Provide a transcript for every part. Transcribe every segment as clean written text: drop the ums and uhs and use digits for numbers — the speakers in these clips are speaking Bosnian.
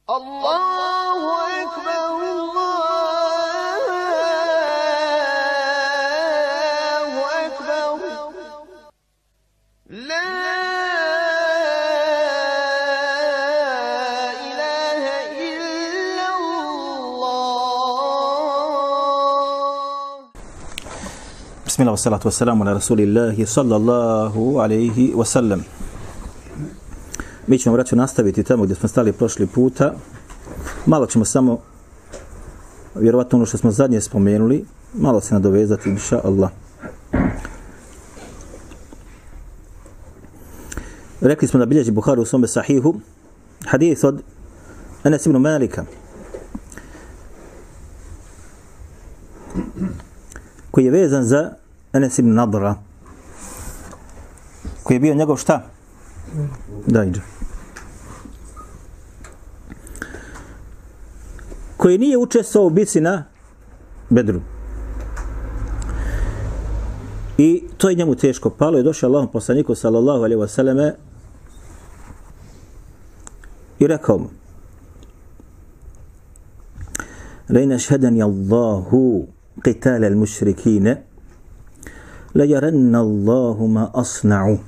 Allahu ekber, Allahu ekber, la ilahe illallah. Bismillah, wassalatu wassalamu ala rasulillahi sallallahu alaihi wasallam. Mi ćemo, braćo, nastaviti tamo gdje smo stali prošli puta. Malo ćemo samo, vjerovatno ono što smo zadnje spomenuli, malo se nadovezati, inša Allah. Rekli smo da bilježi Buhari u svome sahihu hadith od Enes ibn Malika, koji je vezan za Enes ibn Nadra, koji je bio njegov šta? Dajđa. Koji nije učestvovao u bici na Bedru. I to je njemu teško palo. Je došao Allahom poslaniku sallallahu alaihi wa sallame i rekao mu: لَيْنَ شْهَدَنِ اللَّهُ قِتَالَ الْمُشْرِكِينَ لَيَرَنَّ اللَّهُ مَا أَصْنَعُ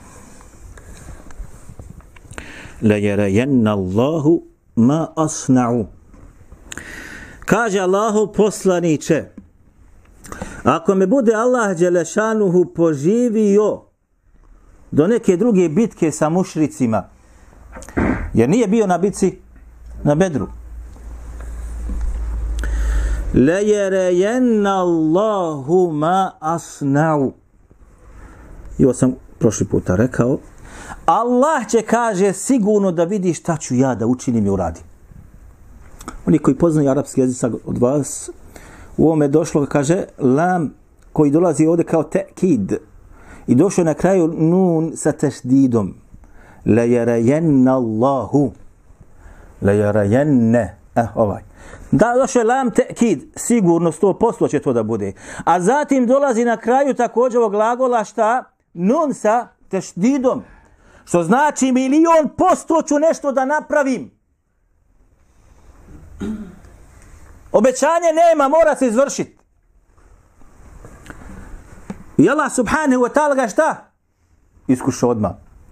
لَيَرَيَنَّ اللَّهُ مَا أَصْنَعُ. Kaže Allahu poslaniće, ako me bude Allah dželešanuhu poživio do neke druge bitke sa mušricima, jer nije bio na bitci na Bedru, لَيَرَيَنَّ اللَّهُ مَا أَصْنَعُ. I ovo sam prošli puta rekao, Allah će, kaže, sigurno da vidi šta ću ja da učinim i uradim. Oni koji poznaju arapski jezik od vas, u ovome je došlo, kaže, lam koji dolazi ovdje kao te'kid. I došlo na kraju nun sa tešdidom. La yarayanna Allahu. La yarayanna. Ovaj. Da, došlo je lam te'kid. Sigurno 100% će to da bude. A zatim dolazi na kraju također ovog glagola šta? Nun sa tešdidom. Što znači 1.000.000% ću nešto da napravim. Obećanje nema, mora se izvršiti. I Allah subhanahu wa ta'ala ga šta? Iskuša odmah.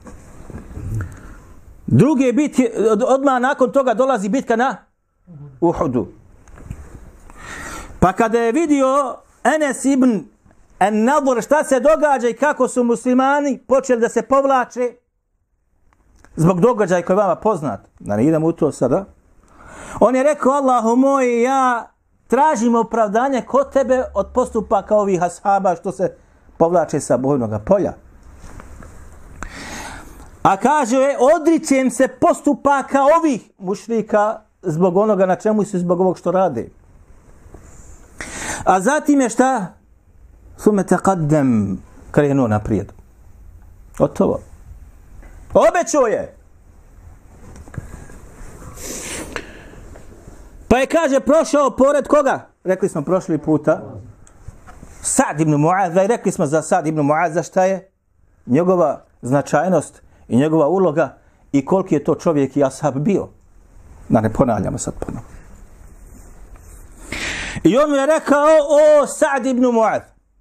Druge bitke, odmah nakon toga dolazi bitka na Uhudu. Pa kada je vidio Enes ibn Nadr šta se događa i kako su muslimani počeli da se povlače zbog događaja koji je vama poznat, da ne idemo u to sada, on je rekao: Allahu moj, ja tražim opravdanje kod tebe od postupaka ovih ashaba što se povlače sa bojnog polja. A kaže, odričem se postupaka ovih mušrika zbog onoga na čemu su, zbog ovog što rade. A zatim je šta? Sume taqaddam, krenuo naprijed. Gotovo. Obećao je. Pa je, kaže, prošao pored koga? Rekli smo prošli puta. Sa'd ibn Mu'adha. I rekli smo za Sa'd ibn Mu'adha šta je njegova značajnost i njegova uloga i koliki je to čovjek i ashab bio. Da ne ponavljamo sad ponovno. I on je rekao: o Sa'd ibn Mu'adh,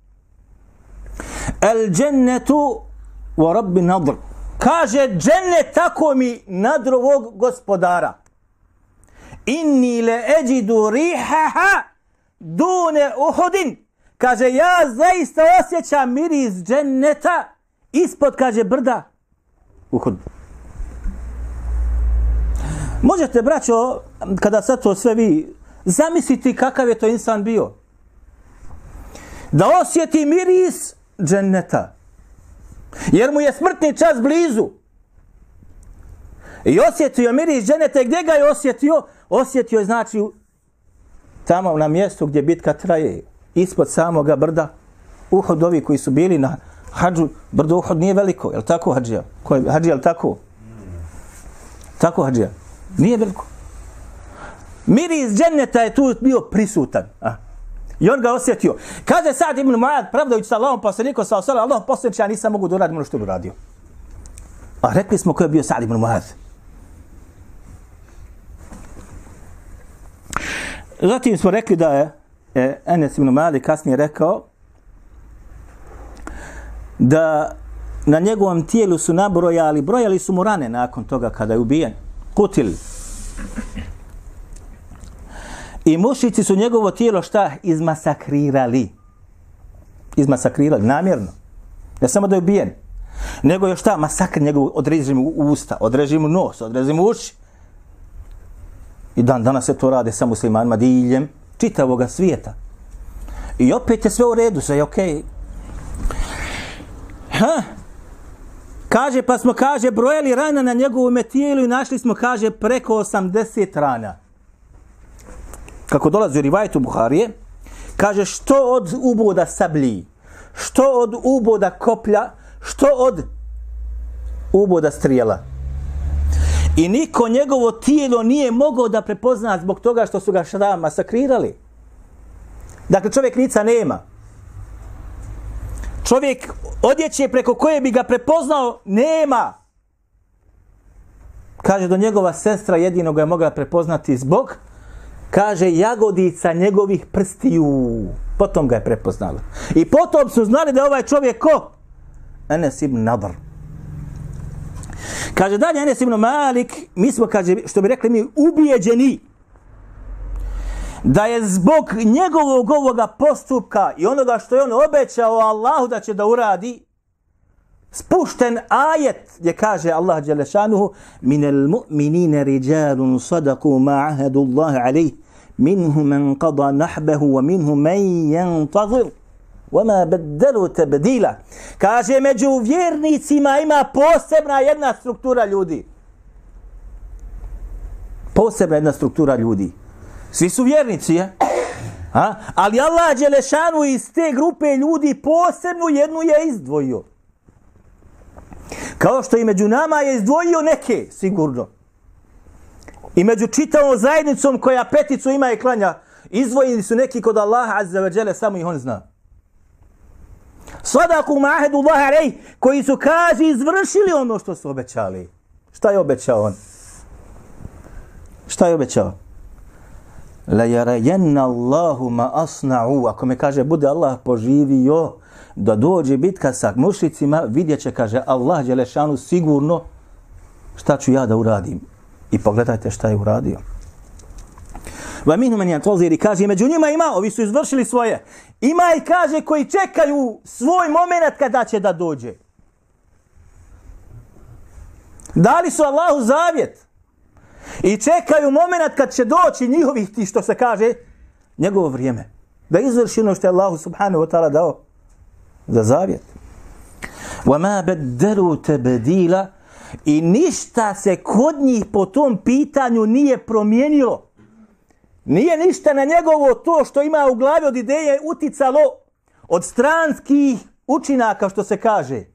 el džennetu wa rabbi Nadr. Kaže, džennet tako mi Nadrovog gospodara. Inni le eđidu rihaha dune Uhudin. Kaže, ja zaista osjećam miris dženneta ispod, kaže, brda Uhud. Možete, braćo, kada sad to sve vi zamisliti kakav je to insan bio. Da osjeti miris dženneta. Jer mu je smrtni čas blizu. I osjetio miris dženeta. Gdje ga je osjetio? Osjetio je, znači, tamo na mjestu gdje bitka traje. Ispod samoga brda Uhud. Ovi koji su bili na hadžu, brdo Uhud nije veliko. Je li tako, hadžija? Hadžija, je li tako? Tako, hadžija? Nije veliko. Miris dženneta je tu bio prisutan. I on ga osjetio. Kaže Sa'd ibn Mu'adh, pravdajući sa Allahom poslanikom, Allahom poslaniče, ja nisam mogu da uradim ono što bi uradio. A rekli smo ko je bio Sa'd ibn Mu'adh. Zatim smo rekli da je Enes ibn Malik kasnije rekao da na njegovom tijelu su brojali su mu rane nakon toga kada je ubijen. Kutil. I mušici su njegovo tijelo šta? Izmasakrirali namjerno. Ne samo da je ubijen, nego je šta? Masakr njegov, odreži mu usta, odreži mu nos, odreži mu uši. I danas se to rade sa muslimanima diljem čitavoga svijeta. I opet je sve u redu, sve je okej. Kaže, pa smo, brojali rana na njegovom tijelu i našli smo, preko 80 rana. Kako dolazi u rivajetu Buharije, kaže, što od uboda sablji, što od uboda koplja, što od uboda strijela. I niko njegovo tijelo nije mogao da prepozna zbog toga što su ga šta masakrirali. Dakle, čovjek lica nema. Čovjek odjeće preko koje bi ga prepoznao nema. Kaže, do njegova sestra jedino ga je mogla prepoznati zbog, kaže, jagodica njegovih prstiju. Potom ga je prepoznala. I potom su znali da je ovaj čovjek ko? Enes ibn Nadr. Kaže dalje Enes ibn Malik, mi smo, kaže, što bi rekli mi, ubijeđeni da je zbog njegovog ovoga postupka i onoga što je on obećao Allahu da će da uradi, spušten ajet gdje kaže Allah dželle šanuhu minel mu'minina rijalun sadaku ma ahadu Allah alejh minhum man qada nahbahu wa minhum man yantazir وَمَا بَدَّلُوا تَبْدِيلًا. Kaže, među vjernicima ima posebna jedna struktura ljudi. Posebna jedna struktura ljudi. Svi su vjernici, je? Ali Allah dželešanu iz te grupe ljudi posebnu jednu je izdvojio. Kao što i među nama je izdvojio neke, sigurno. I među čitavom zajednicom koja peticu ima i klanja, izdvojeni su neki kod Allaha azza wa dželle, samo ih on zna. Sadaku ma'ahedu Allah alejh, koji su, kaže, izvršili ono što su obećali. Šta je obećao on? Šta je obećao? La yarayanna Allahu ma asna'u. Ako me, kaže, bude Allah poživio da dođe bitka sa mušricima, vidjet će, kaže, Allah dželešanu sigurno šta ću ja da uradim. I pogledajte šta je uradio. Va minhum man yantazir, kaže, među njima ima, ovi su izvršili svoje. Ima i, kaže, koji čekaju svoj moment kada će da dođe. Dali su Allahu zavjet i čekaju moment kad će doći njihovih, ti što se kaže, njegovo vrijeme. Da izvrši ono što je Allahu subhanahu wa ta'ala dao za zavjet. Wa ma baddalu tabdila, i ništa se kod njih po tom pitanju nije promijenilo. Nije ništa na njegovo to što ima u glavi od ideje uticalo od stranskih učinaka, što se kaže.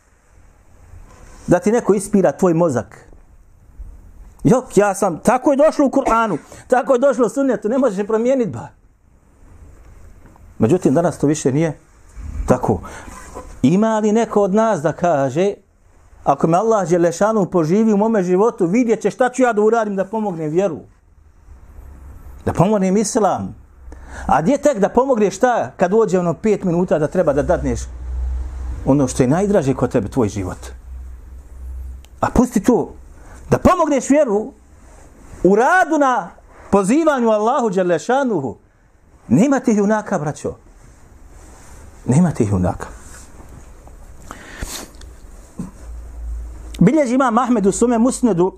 Da ti neko ispira tvoj mozak. Jok, ja sam, tako je došlo u Kur'anu, tako je došlo u sunnetu, ne možeš promijeniti ba. Međutim, danas to više nije tako. Ima li neko od nas da kaže, ako me Allah dželešanu poživi u mome životu, vidjet će šta ću ja da uradim da pomognem vjeru. Da pomognem islam. A gdje tek da pomogneš šta kad dođe ono 5 minuta da treba da dadneš ono što je najdraže kod tebe, tvoj život. A pusti to. Da pomogneš vjeru u radu na pozivanju Allahu dželešanuhu. Nema tih junaka, braćo. Nema tih junaka. Bilježi imam Ahmed u svome musnedu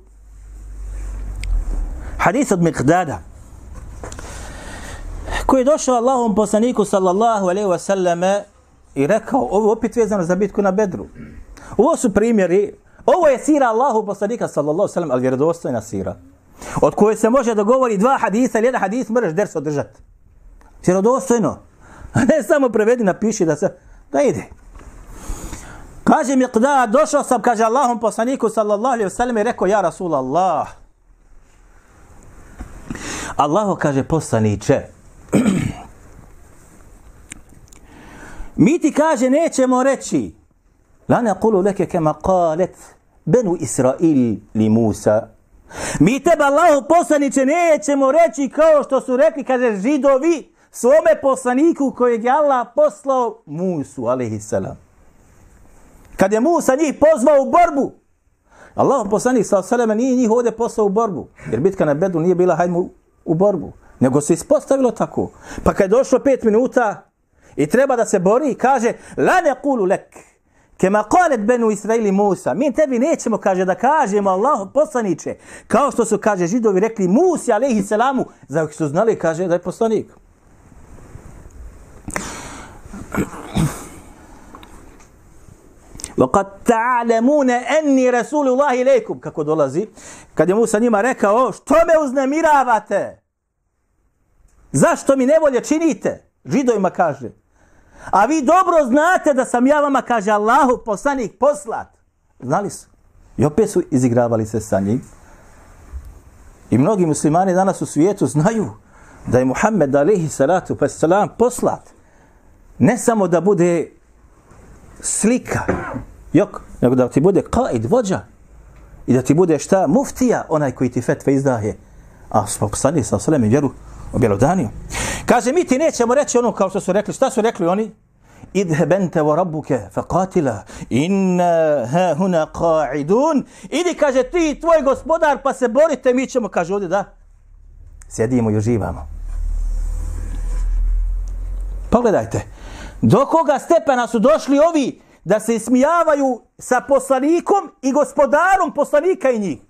hadis od Miqdada, koji je došao Allahom poslaniku sallallahu alejhi ve selleme i rekao, ovo opet vezano za bitku na Bedru. Ovo su primjeri, ovo je sira Allahu poslanika sallallahu alejhi ve sellem, ali vjerodostojna sira, od koje se može dogovori 2 hadisa ili jedan hadis možeš ders održati. Vjerodostojno. A ne samo prevedi, napiši da ide. Kaže Miqdad, došao sam, kaže, Allahom poslaniku sallallahu alejhi ve sellem i rekao, ja Rasulallah, Allahu, kaže, poslaniče, mi ti, kaže, nećemo reći la naqulu laka kama qalat banu Israil li Musa Mi tebe, Allahu poslaniče, nećemo reći kao što su rekli, kaže, Židovi svome poslaniku kojeg je Allah poslao Musu, alejhiselam. Kad je Musa njih pozvao u borbu, Allah poslanik s.a.v. nije njih ovdje poslao u borbu, jer bitka na Bedru nije bila hajdemo u borbu, nego se ispostavilo tako. Pa kad je došlo 5 minuta i treba da se bori, kaže, la nequlu lek, kema qalet benu Israili Musa, mi tebi nećemo, kaže, da kažemo Allah poslaniče, kao što su, kaže, Židovi rekli Musi, alejhisselamu, za su znali, kaže, da je poslanik. وَقَدْ تَعْلَمُونَ أَنِّي رَسُولُ اللَّهِ إِلَيْكُمْ. Kako dolazi, kad je Musa njima rekao, što me uznemiravate? Zašto mi nevolje činite? Židovima kaže. A vi dobro znate da sam ja vama, kaže, Allahu poslanik poslat. Znali su. I opet su izigravali se sa njim. I mnogi muslimani danas u svijetu znaju da je Muhammed alejhi salatu vesselam poslat. Ne samo da bude slika, nego da ti bude qaid, vođa. I da ti bude šta? Muftija, onaj koji ti fetve izdaje. A poslanik sa sallam i vjeru objelodanio. Kaže, mi ti nećemo reći ono kao što su rekli. Šta su rekli oni? Idheb ente wa rabbuke faqatila inna ha huna qa'idun. Idi, kaže, ti i tvoj gospodar pa se borite, mi ćemo, kaže, ovdje da sjedimo i uživamo. Pogledajte, do koga stepena su došli ovi da se ismijavaju sa poslanikom i gospodarom poslanika i njih.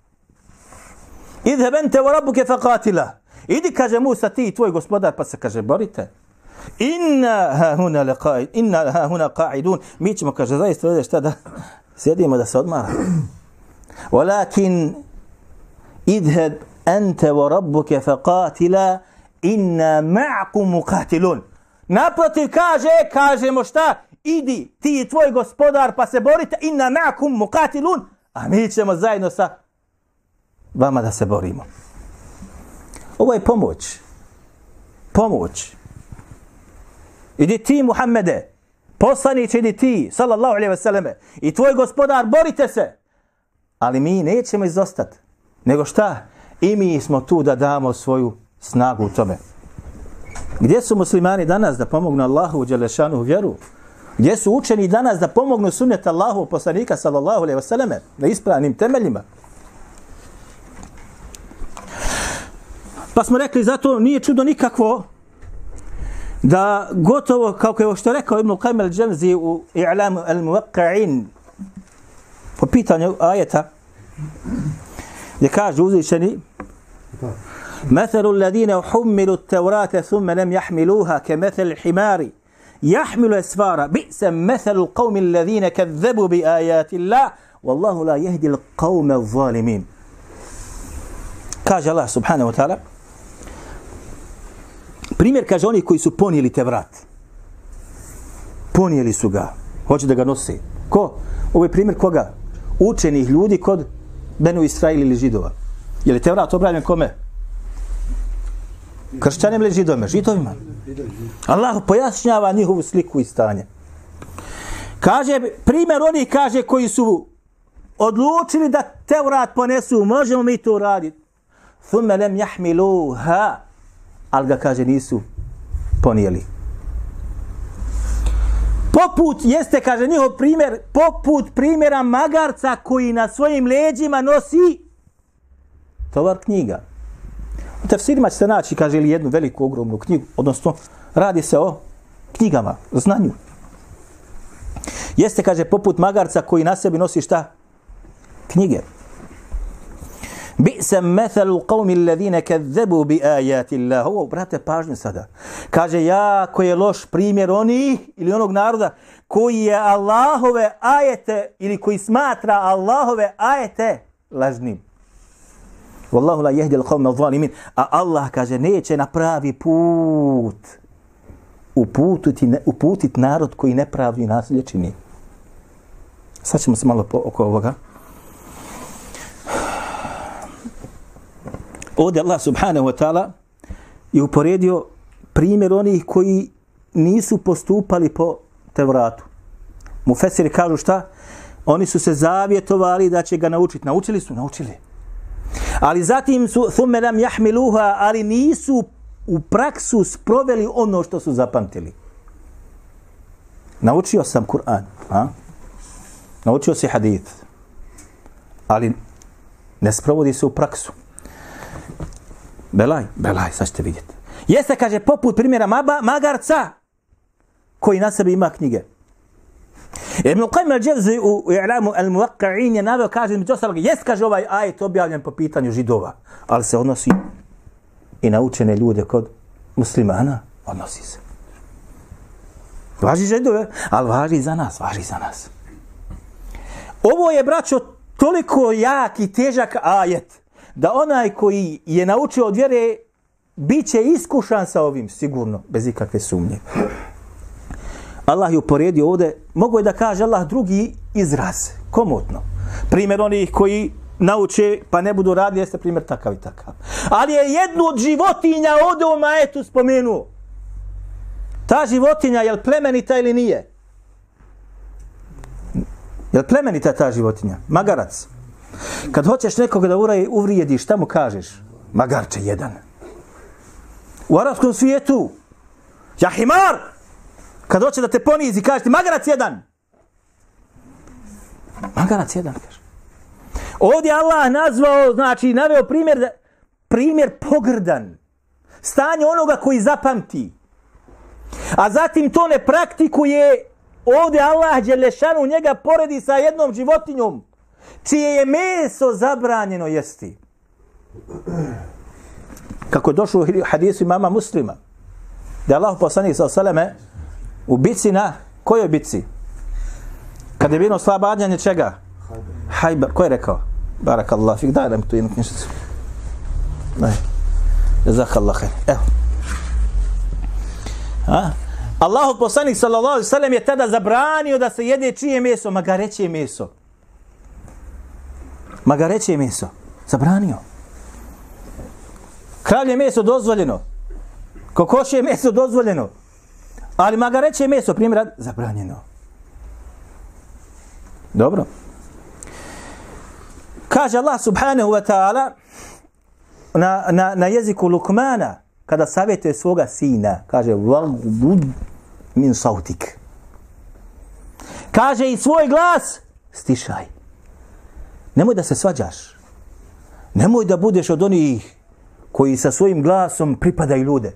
Idheb ente wa rabbuke faqatila. Idi, kaže Musa, ti i tvoj gospodar pa se, kaže, borite. Inna ha huna qa'idun. Mi ćemo, kaže, zaista ovdje šta da sjedimo, da se odmaramo. Walakin idheb ente wa rabbuke faqatila inna ma'akum muqatilun. Naprotiv, kažemo šta? Idi, ti i tvoj gospodar pa se borite, inna ma'akum muqatilun. A mi ćemo zajedno sa vama da se borimo. Ovo je pomoć. Pomoć. Idi ti, Muhammede, poslaniče, idi ti, sallallahu alejhi ve selleme, i tvoj gospodar, borite se. Ali mi nećemo izostati. Nego šta? I mi smo tu da damo svoju snagu u tome. Gdje su muslimani danas da pomognu Allahu dželešanu vjeru? Gdje su učeni danas da pomognu sunnet Allahu poslanika, sallallahu alejhi ve selleme, na ispravnim temeljima? Pa smo rekli, zato nije čudo nikakvo da gotovo, kako je što rekao Ibn Qayyim al-Jawzi u I'lam al-Muwaqqi'in po pitanju ajeta, gdje kaže uzvišeni مثل الذين حملوا التوراة ثم لم يحملوها كمثل الحمار يحمل أسفارا بئس مثل القوم الذين كذبوا بآيات الله والله لا يهدي القوم الظالمين. Kaže Allah subhanahu wa ta'ala, primjer, kaže, oni koji su ponijeli Tevrat. Ponijeli su ga. Hoće da ga nose. Ko? Ovo je primjer koga? Učenih ljudi kod Benu Israila ili Židova. Je li Tevrat objavljen kome? Kršćanima ili Židovima? Židovima. Allah pojašnjava njihovu sliku i stanje. Kaže, primjer onih, kaže, koji su odlučili da Tevrat ponesu. Možemo mi to raditi. Thumme lem jahmiluha. Ali ga, kaže, nisu ponijeli. Poput, jeste, kaže, njihov primjer, poput primjera magarca koji na svojim leđima nosi tovar knjiga. U tefsirima ćete naći, kaže, ili jednu veliku, ogromnu knjigu, odnosno, radi se o knjigama, znanju. Jeste, kaže, poput magarca koji na sebi nosi šta? Knjige. Bi'sa mathalu qawmi alladhina kazzabu bi ayati Allah. Ovo, brate, pažnju sada. Kaže, jako je loš primjer onih ili onog naroda koji je Allahove ajete ili koji smatra Allahove ajete lažnim. Wallahu la yahdi al-qawma adh-dhalimin. A Allah, kaže, neće na pravi put uputiti narod koji nepravdu i nasilje čini. Sad ćemo se malo oko ovoga. Ovdje Allah subhanahu wa ta'ala je uporedio primjer onih koji nisu postupali po Tevratu. Mufesiri kažu šta? Oni su se zavjetovali da će ga naučiti. Naučili su? Naučili. Ali zatim su thumme lam yahmiluha, ali nisu u praksu sproveli ono što su zapamtili. Naučio sam Kur'an, a? Naučio si hadith, ali ne sprovodi se u praksu. Belaj, sad ćete vidjeti. Jeste, kaže, poput primjera magarca koji na sebi ima knjige. Ibn Qayyim al-Jawzi u I'lamu al-Muwaqqi'in je naveo, kaže, među ostalog, jest, kaže, ovaj ajet objavljen po pitanju Židova, ali se odnosi i na učene ljude kod muslimana, odnosi se. Važi Židove, ali važi za nas. Ovo je, braćo, toliko jak i težak ajet, da onaj koji je naučio od vjere, bit će iskušan sa ovim, sigurno, bez ikakve sumnje. Allah je uporedio ovdje, mogu je da kaže Allah drugi izraz, komotno. Primjer onih koji nauče pa ne budu radili, jeste primjer takav i takav. Ali je jednu od životinja ovdje u ajetu spomenuo. Ta životinja, je li plemenita ili nije? Je li plemenita ta životinja? Magarac. Kad hoćeš nekoga da uvrijediš, šta mu kažeš? Magarče jedan. U arapskom svijetu, ja himar! Kad hoće da te ponizi, kaže ti magarac jedan. Magarac jedan, kaže. Ovdje Allah nazvao, znači naveo primjer pogrdan. Stanje onoga koji zapamti. A zatim to ne praktikuje. Ovdje Allah dželešanu njega poredi sa jednom životinjom čije je meso zabranjeno jesti. Kako je došlo u hadisu imama Muslima, da je Allah poslanik s.a.v. u bici na kojoj bici? Kad je bilo oslobađanje čega? Hajber. Ko je rekao? Barakallah fik, daj nam tu jednu knjižicu. Jazakallah khair. Evo. Allahov poslanik s.a.v. je tada zabranio da se jede čije meso? Magareće meso. Magareće meso. Zabranio. Kravlje meso dozvoljeno. Kokošje meso dozvoljeno. Ali magareće meso, primjer, zabranjeno. Dobro. Kaže Allah subhanahu wa ta'ala na jeziku Lukmana, kada savjetuje svoga sina, kaže vagdud min sautik. Kaže i svoj glas stišaj. Nemoj da se svađaš. Nemoj da budeš od onih koji sa svojim glasom pripadaju ljude.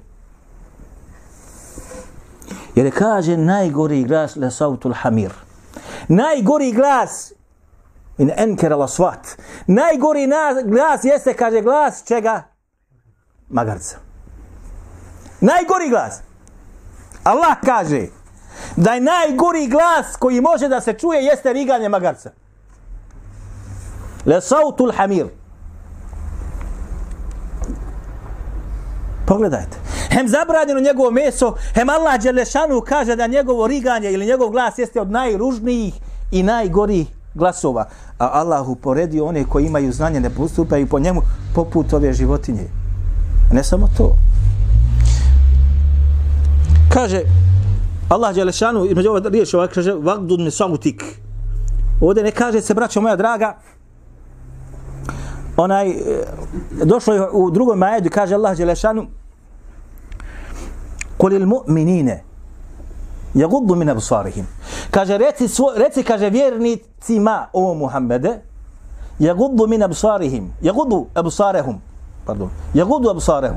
Jer kaže najgori glas la sautul hamir. Najgori glas in enkera la svat. Najgori glas jeste, kaže, glas čega? Magarca. Najgori glas. Allah kaže da je najgori glas koji može da se čuje jeste riganje magarca. La sautul hamir. Pogledajte. Hem zabranjeno njegovo meso, hem Allah dželešanu kaže da njegovo riganje ili njegov glas jeste od najružnijih i najgorih glasova. A Allah uporedio one koji imaju znanje, ne postupaju po njemu poput ove životinje. Ne samo to. Kaže Allah dželešanu, između ova riječ ovako kaže vagdud min sautik. Ovdje ne kaže se, braćo moja draga, došlo je u drugom ajetu, kaže Allah dželešanu kulil mu'minine yaguddu min absarihim. Kaže reci kaže vjernicima o Muhammede yaguddu min absarihim, yaguddu absarahum.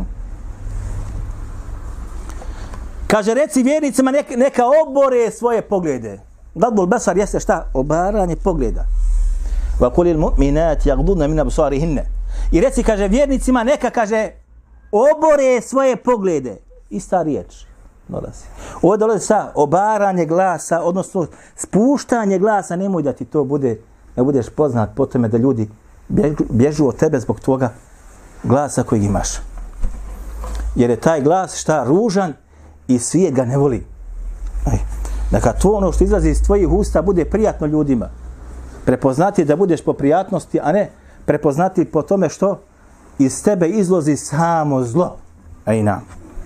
Kaže reci vjernicima neka obore svoje poglede. Gadul basar jeste šta? Obaranje pogleda. Wa kulil mu'minat yaghdudna min absarihinna. I reci, kaže, vjernicima neka, kaže, obore svoje poglede. Ista riječ. Ovo dolazi sa obaranje glasa, odnosno spuštanje glasa. Nemoj da ti to bude, ne budeš poznat po tome da ljudi bježu od tebe zbog tvoga glasa kojeg imaš. Jer je taj glas šta? Ružan i svijet ga ne voli. Neka to ono što izlazi iz tvojih usta bude prijatno ljudima. Prepoznati da budeš po prijatnosti, a ne prepoznati po tome što iz tebe izlazi samo zlo. Ajna.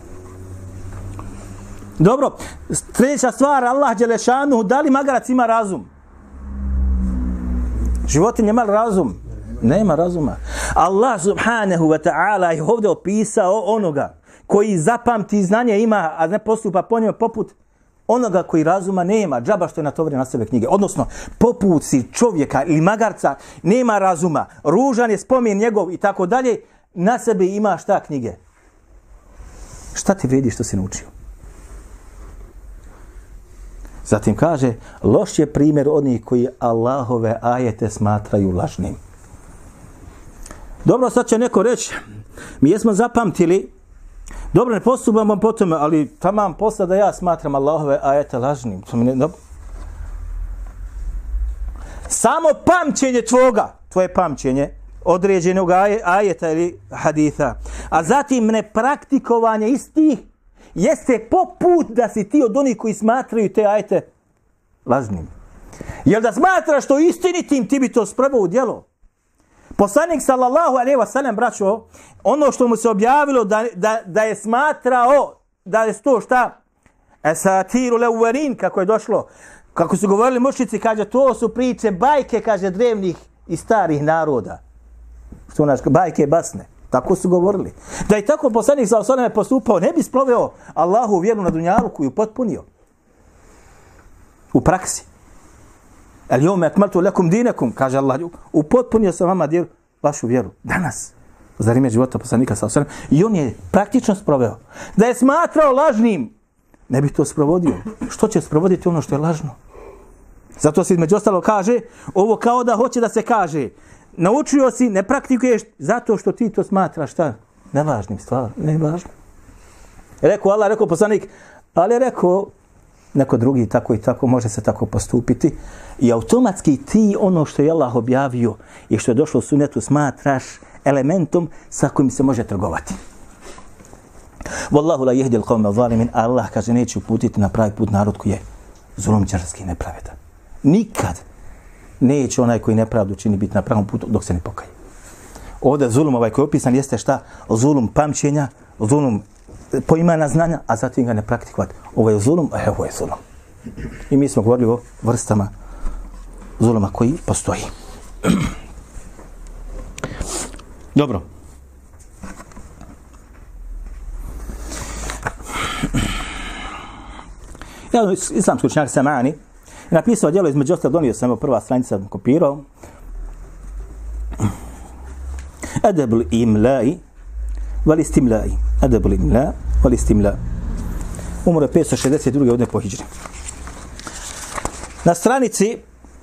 Dobro, treća stvar, Allah dželešanu, da li magarac ima razum? Životinje ima razum? Nema razuma. Allah subhanahu wa ta'ala je ovdje opisao onoga koji zapamti znanje ima, a ne postupa po njemu poput onoga koji razuma nema, džaba što je natovrio na sebe knjige. Odnosno, poput si čovjeka ili magarca, nema razuma, ružan je spomen njegov i tako dalje, na sebi ima šta knjige? Šta ti vidi što si naučio? Zatim kaže, loš je primjer onih koji Allahove ajete smatraju lažnim. Dobro, sad će neko reći, mi jesmo zapamtili, dobro, ne postupamo po tome, ali tamam posla da ja smatram Allahove ajete lažnim. Samo pamćenje tvoje pamćenje, određenog ajeta ili haditha, a zatim nepraktikovanje istih, jeste poput da si ti od onih koji smatraju te ajete lažnim. Jer da smatraš to istinitim, ti bi to sproveo u djelo. Poslanik sallallahu alejhi ve sellem, braćo, ono što mu se objavilo da je smatrao da je to šta? Esatirul awwalin, kako je došlo. Kako su govorili mušrici, kaže, to su priče, bajke, kaže, drevnih i starih naroda. Što naš bajke basne. Tako su govorili. Da je tako poslanik sallallahu alejhi ve sellem postupao, ne bi sproveo Allahu vjeru na dunjaluku i upotpunio. U praksi. El jome akmaltu lakum dinakum, kaže Allah, upotpunio sam vama vašu vjeru. Danas, za vrijeme života poslanika sallallahu alejhi ve sellem, i on je praktično sproveo. Da je smatrao lažnim, ne bi to sprovodio. Što će sprovoditi ono što je lažno? Zato se između ostalo kaže, ovo kao da hoće da se kaže, naučio si, ne praktikuješ zato što ti to smatraš šta? Nevažnim stvar, nevažno. Rekao Allah, rekao poslanik, ali je rekao neko drugi tako i tako, može se tako postupiti. I automatski ti ono što je Allah objavio i što je došlo u sunetu smatraš elementom sa kojim se može trgovati. Wallahu la yahdi al-qawma zalimin. Allah kaže neće uputiti na pravi put narod koji je zulumčarski, nepravedan. Nikad neće onaj koji nepravdu čini biti na pravom putu dok se ne pokaje. Ovdje zulum ovaj koji je opisan jeste šta? Zulum pamćenja, zulum poimanja znanja, a zatim ga ne praktikovati. Ovo je zulum, a ovo je zulum. I mi smo govorili o vrstama zuluma koji postoji. Dobro. Ja, islamski učenjak Sam'ani je napisao djelo, između ostalog, donio sam, prva stranica kopirao. Adabul imla'i wal istimla'i. Adabul imla' wal istimla'. Umro je 562. godine po hidžri. Na stranici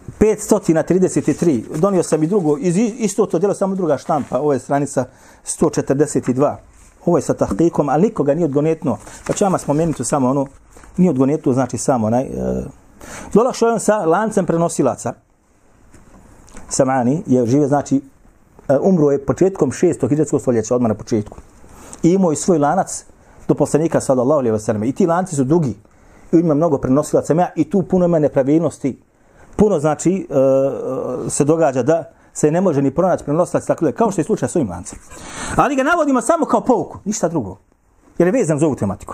533, donio sam i drugo, isto to djelo, samo druga štampa, ovo je stranica 142. Ovo je sa tahqiqom, ali nikoga nije odgonetno. Pa ću vama spomenuti samo ono, nije odgonetno, znači samo onaj. Došao je on sa lancem prenosilaca. Sam'ani je žive, znači, umro je početkom 6. hidžretskog stoljeća, odmah na početku. I imao je svoj lanac do poslanika sallallahu alejhi ve sellem. I ti lanci su dugi. I ima mnogo prenosilaca. I tu puno ima nepravilnosti. Puno, znači, se događa da se ne može ni pronaći prenosilac, tako da, kao što je slučaj s ovim lancem. Ali ga navodimo samo kao pouku, ništa drugo. Jer je vezan za ovu tematiku.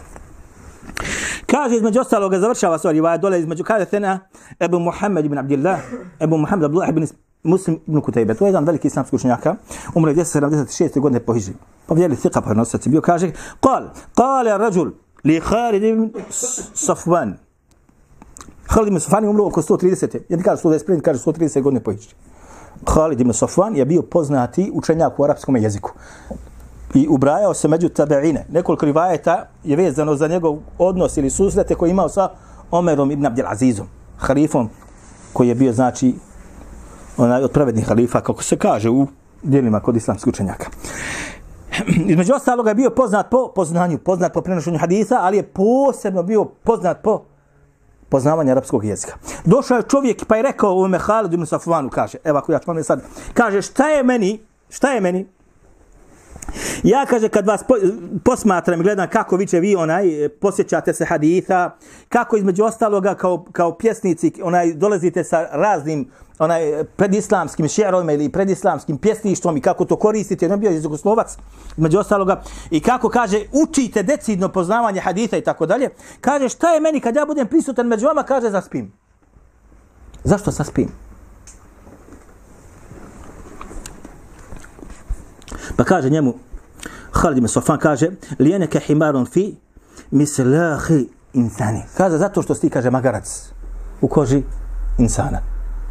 Kaže, između ostaloga, završava stvari, dole između, kaže Tena, Ebu Muhammed ibn Abdillah, Ebu Muhammed Abdullah ibn Muslim ibn Kutejbe. To je jedan veliki islamski učenjaka, umre 276. godine po hidžri. Pa vjeli thika prenosilac je bio, kaže, Kale rađul li Khalid ibn Safwan. Khalid ibn Safwan je umro oko 130. Jedni kaže 125, kaže 130 godine po hidžri. Khalid ibn Safwan je bio poznati učenjak u arapskom jeziku. I ubrajao se među tabeine. Nekoliko rivajeta je vezano za njegov odnos ili susrete koji je imao sa Omerom ibn Abdelazizom, halifom koji je bio, znači, onaj od pravednih halifa, kako se kaže u djelima kod islamskih učenjaka. Između ostaloga je bio poznat po poznanju, poznat po prenošenju hadisa, ali je posebno bio poznat po poznavanju arapskog jezika. Došao je čovjek pa je rekao ovome Halidu ibn Safwanu, kaže, evo ako ja ću vam sad, kaže, šta je meni? Ja, kaže, kad vas posmatram i gledam kako vi posjećate se haditha, kako između ostaloga kao pjesnici dolazite sa raznim predislamskim šerovima ili predislamskim pjesništvom i kako to koristite, jer on bio jezikoslovac, između ostaloga, i kako, kaže, učite decidno poznavanje haditha i tako dalje. Kaže, šta je meni kad ja budem prisutan među vama, kaže, zaspim. Zašto zaspim? Pa kaže njemu, Halid ibn Safvan kaže, lijeneke himarun fi mislahi insani. Kaže, zato što si ti, kaže, magarac u koži insana.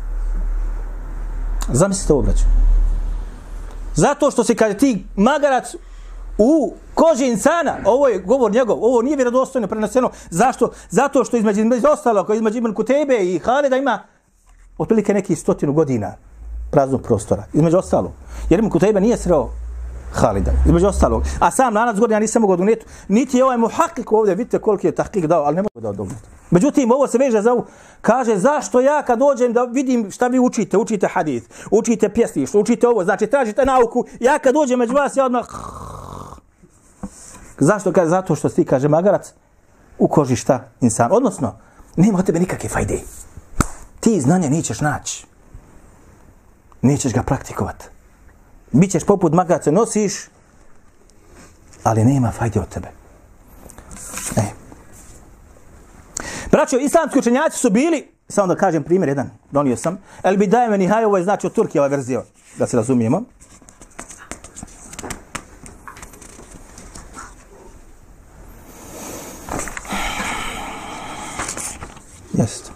Zamislite ovo, braću. Zato što si, kaže, ti magarac u koži insana. Ovo je govor njegov. Ovo nije vjerodostojno preneseno. Zašto? Zato što između ostalo, između Ibn Kutejbe i Halida ima otprilike nekih 100 godina praznog prostora. Između ostalo. Jer Ibn Kutejbe nije sreo Halida. Između ostalog. A sam lanac godina nisam mogao donijeti. Niti je ovaj muhakik ovdje. Vidite koliki je tahkik dao, ali ne mogu da odobniti. Međutim, ovo se veže za ovo. Kaže, zašto ja kad dođem da vidim šta vi učite? Učite hadith, učite pjesništvo, učite ovo. Znači, tražite nauku. Ja kad dođem među vas, ja odmah... Zašto? Kaže, zato što ti, kaže, magarac u koži šta insan. Odnosno, nema od tebe nikakve fajde. Ti znanje nećeš naći. Nećeš ga praktikovati. Bićeš poput magaraca, nosiš, ali nema fajde od tebe. Braćo, islamski učenjaci su bili, samo da kažem primjer jedan, donio sam, El Bidaje ve Nihaje, ovo je znači od Turkije ova verzija, da se razumijemo. Jeste.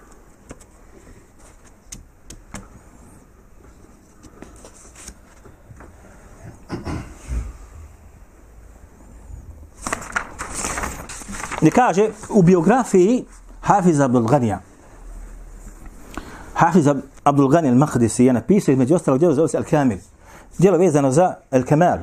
Ne kaže u biografiji Hafiz Abdul Ghanija. Hafiz Abdul Ghani al-Maqdisi je napisao između ostalog djelo zove se Al-Kamil. Djelo vezano za Al-Kamal.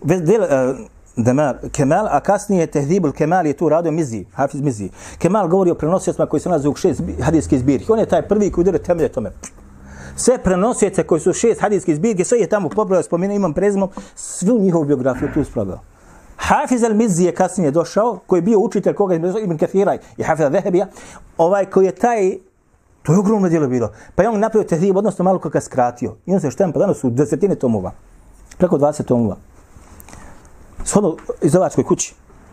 Kemal, a kasnije Tehdibul Kemal je tu radio Mizi, Hafiz Mizi. Kemal govori o prenosiocima koji se nalaze u 6 hadijskih zbirki. On je taj prvi koji udire temelje tome. Sve prenosioce koji su 6 hadijskih zbirki, sve je tamo pobrao, spomenuo imam prezimom, svu njihovu biografiju tu ispravljao. Hafiz al-Mizzi je kasnije došao, koji je bio učitelj koga je Ibn Kathira i Hafiz al-Zahabija, ovaj koji je taj, to je ogromno djelo bilo. Pa je on napravio tehdib, odnosno malo kako ga skratio. I on se štempa, danas su 10 tomova, preko 20 tomova. Shodno izdavačkoj kući.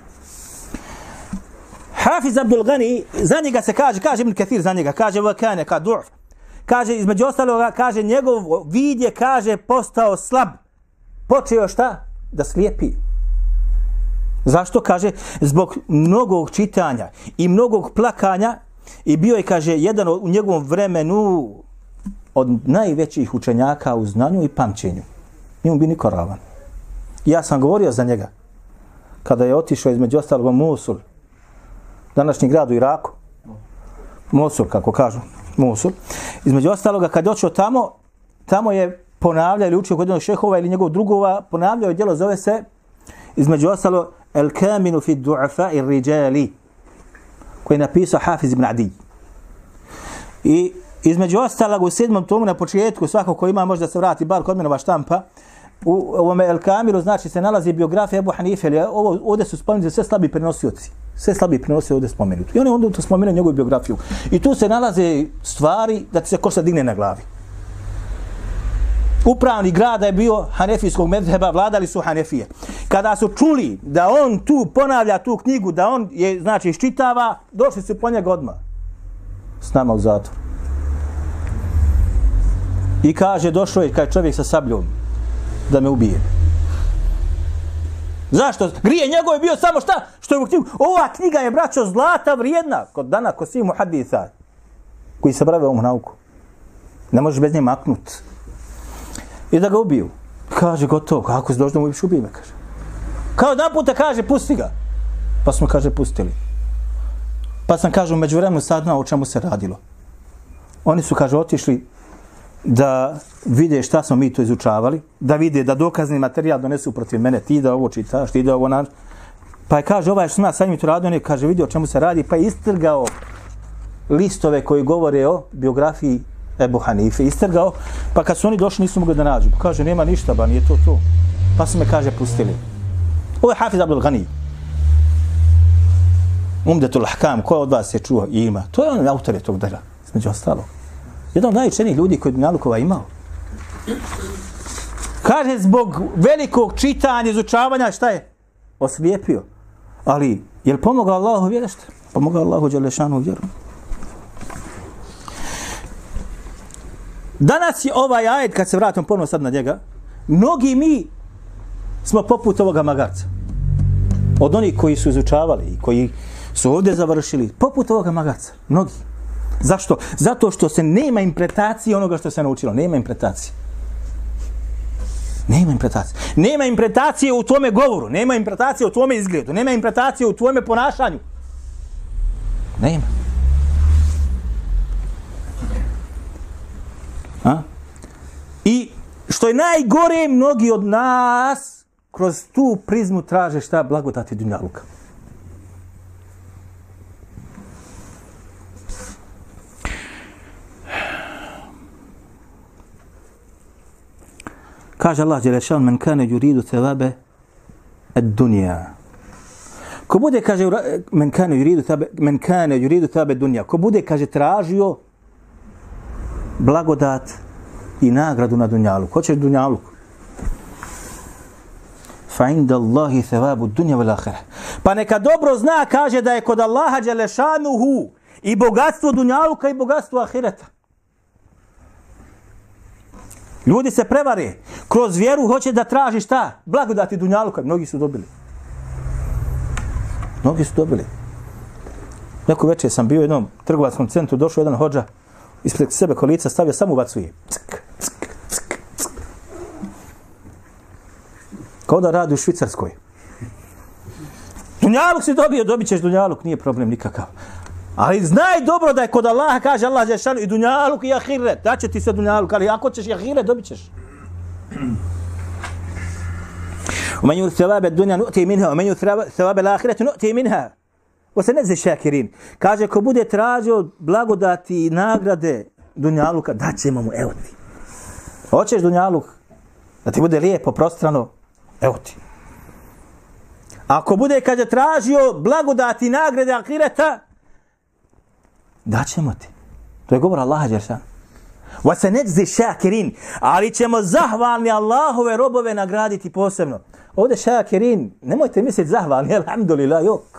Hafiz Abdul Ghani, za njega se kaže Ibn Kathir za njega, kaže vakane ka du'f. Kaže, između ostaloga, kaže, njegov vid je, kaže, postao slab. Počeo šta? Da slijepi. Zašto? Kaže, zbog mnogog čitanja i mnogog plakanja i bio je, kaže, jedan u njegovom vremenu od najvećih učenjaka u znanju i pamćenju. Nije mu bio niko ravan. Ja sam govorio za njega kada je otišao između ostalog u Mosul, današnji grad u Iraku. Mosul, kako kažu, Mosul. Između ostaloga, kad je otišao tamo je ponavljao ili učio kod jednog šehova ili njegov drugova, ponavljao je djelo, zove se, između ostalo, El-Kaminu fi du'afa i rijali, koji je napisao Hafiz ibn Adi. I između ostalog, u 7. tomu na početku, svako ko ima možda se vrati, bar kod mene ova štampa, u ovome El-Kamilu, znači, se nalazi biografija Ebu Hanife, ovdje su spomenuti sve slabi prenosioci. Sve slabi prenosioci ovdje spomenuti. I on je onda to spomenuo njegovu biografiju. I tu se nalaze stvari da ti se kosa digne na glavi. Upravni grada je bio hanefijskog medheba, vladali su Hanefije. Kada su čuli da on tu ponavlja tu knjigu, da on je, znači, iščitava, došli su po njega odmah. S nama u zatvor. I kaže, došao je, kaže, čovjek sa sabljom da me ubije. Zašto? Grije njegov je bio samo šta? Što je u knjigu? Ova knjiga je, braćo, zlata vrijedna. Kod dana, kod svih muhaditha koji se brave ovom nauku. Ne možeš bez nje maknut. I da ga ubiju. Kaže, gotovo. Kako se došli da mu ubiš, ubij me, kaže. Kao jedan puta kaže, pusti ga. Pa smo, kaže, pustili. Pa sam, kaže, umeđu vremenu saznao o čemu se radilo. Oni su, kaže, otišli da vide šta smo mi to izučavali, da vide da dokazni materijal donesu protiv mene, ti da ovo čitaš, ti da ovo naš. Pa je, kaže, ovaj što nas sa njim to radio, on je, kaže, vidio o čemu se radi, pa je istrgao listove koji govore o biografiji Ebu Hanife, istrgao, pa kad su oni došli nisu mogli da nađu. Pa kaže, nema ništa, ba, nije to. Pa su me, kaže, pustili. Ovo je Hafiz Abdul Ghani. Umdetul Ahkam, ko od vas je čuo i ima? To je on autor tog dela, između ostalo. Jedan od najčenijih ljudi koji je Dunjalukova imao. Kaže, zbog velikog čitanja, izučavanja, šta je? Oslijepio. Ali, je li pomogao Allahu vjerešta? Pomogao Allahu Đelešanu vjeru. Danas je ovaj ajet, kad se vratim ponovno sad na njega, mnogi mi smo poput ovoga magarca. Od onih koji su izučavali i koji su ovdje završili, poput ovoga magarca. Mnogi. Zašto? Zato što se nema interpretacije onoga što se naučilo. Nema interpretacije. Nema interpretacije. Nema interpretacije u tvome govoru. Nema interpretacije u tvome izgledu. Nema interpretacije u tvome ponašanju. Nema. I što je najgore, mnogi od nas kroz tu prizmu traže šta? Blagodati dunjaluka. Kaže Allah Đelešan, men kane yuridu thawabe ad-dunya. Ko bude, kaže, men kane yuridu thawabe ad-dunya. Ko bude, kaže, tražio blagodat i nagradu na dunjalu. Hoćeš dunjalu? Fa inda Allahi thawabu ad-dunya wal akhirah. Pa neka dobro zna, kaže, da je kod Allaha Đelešanuhu i bogatstvo dunjaluka i bogatstvo ahireta. Ljudi se prevare. Kroz vjeru hoće da traži šta? Blagodati dunjaluka. Mnogi su dobili. Mnogi su dobili. Neko večer sam bio u jednom trgovačkom centru, došao jedan hodža, ispred sebe kolica stavio, samo ubacuje. Kao da radi u Švicarskoj. Dunjaluk si dobio, dobit ćeš dunjaluk, nije problem nikakav. Ali znaj dobro da je kod Allaha, kaže Allah Đelešanu, i dunjaluk i ahiret. Da će ti se dunjaluk, ali ako ćeš i ahiret, dobit ćeš. ومن يريد ثواب الدنيا نؤتي منها ومن يريد ثواب الآخرة نؤتي منها وسنجزي الشاكرين. Kaže, ko bude tražio blagodati i nagrade dunjaluka, daćemo mu, evo ti. Hoćeš dunjaluk? Da ti bude lijepo, prostrano, evo ti. Ako bude, kaže, tražio blagodati i nagrade ahireta, daćemo ti. To je govor Allaha Đelešanu. وَسَنَجْزِ šakirin. Ali ćemo zahvalni Allahove robove nagraditi posebno. Ovdje šakirin, nemojte misliti zahvalni, alhamdulillah, jok.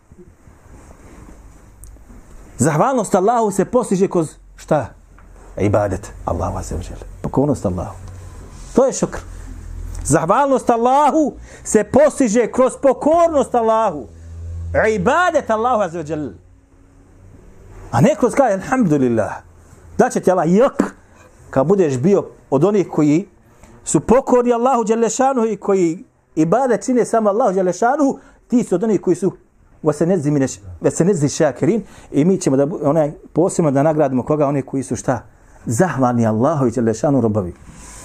Zahvalnost Allahu se postiže kroz šta? Ibadet Allahu azza wa jalla. Pokornost Allahu. To je šukr. Zahvalnost Allahu se postiže kroz pokornost Allahu. Ibadet Allahu azza wa jalla. A ne kroz kaj, alhamdulillah. Da će ti Allah jok, kad budeš bio od onih koji su pokorni Allahu Đelešanu i koji ibadet čine samo Allahu Đelešanu, ti su od onih koji su vesenezi šakirin i mi ćemo da posebno da nagradimo koga, one koji su šta? Zahvalni Allahu Đelešanu robovi.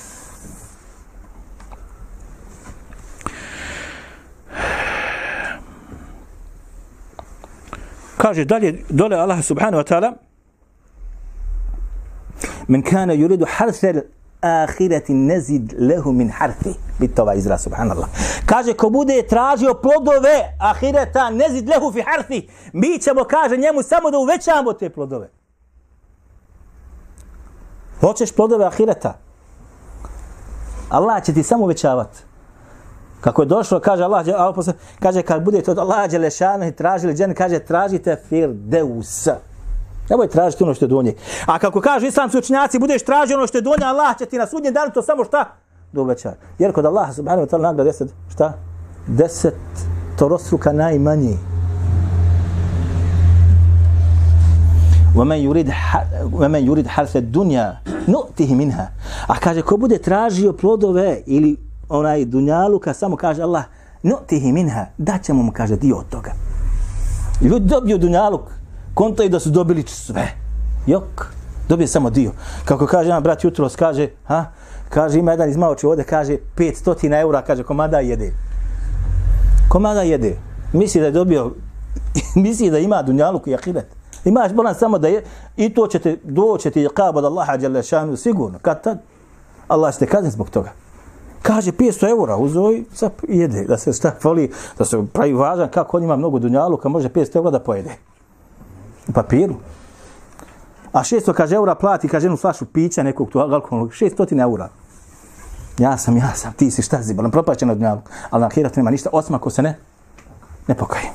Kaže dalje, dole Allah subhanahu wa ta'ala, men kana yuridu harthal ahireti nezid lehu min harthi. Bit ovaj izraz, subhanallah. Kaže, ko bude tražio plodove ahireta, nezid lehu fi harthi, mi ćemo, kaže, njemu samo da uvećamo te plodove. Hoćeš plodove ahireta? Allah će ti samo uvećavati. Kako je došlo, kaže Allah, kaže, kad budete od Allah Đelešanu i tražili džennet, kaže, tražite firdeusa. Nemoj tražiti ono što je donje. A kako kažu islamski učenjaci, budeš tražio ono što je donje, Allah će ti na sudnjem danu to samo šta? Da uveća. Jer kod Allaha subhanahu wa ta'ala nagrada 10, šta? 10 torostruka najmanji. وَمَنْ يُرِدْ حَرْثَ الدُّنْيَا نُؤْتِهِ مِنْهَا. A kaže, ko bude tražio plodove ili onaj dunjaluka, samo kaže Allah, nu'tihi minha, daćemo mu, kaže, dio od toga. Ljudi dobiju dunjaluk, kontaju da su dobili sve. Jok, dobije samo dio. Kako kaže jedan brat jutros, kaže, ima jedan iz Maoči ovdje, kaže, 500 eura, kaže, komada jede. Komada jede. Misli da je dobio, misli da ima dunjaluk i ahiret. Imaš bolan samo da je, i to ćete, doćete iqab od Allaha Đelešanu, sigurno. Kad tad, Allah ćete kazniti zbog toga. Kaže, 500 eura uzeo i jede, da se šta voli, da se pravi važan, kako on ima mnogo dunjaluka, može 500 eura da pojede. U papiru. A 600, kaže, eura plati, kaže, jednu flašu pića nekog tu alkoholnog, 600 eura. Ja sam, ti si šta zibalan, propašćen na dunjaluk, ali na ahiratu nema ništa, osim ako se ne pokaje.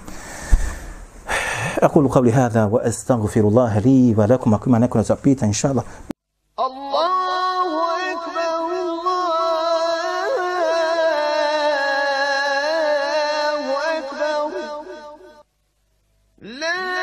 أقول قولي هذا وأستغفر الله لي ولكم. أكما نكون سأبيتا إن شاء الله. الله أكبر الله لا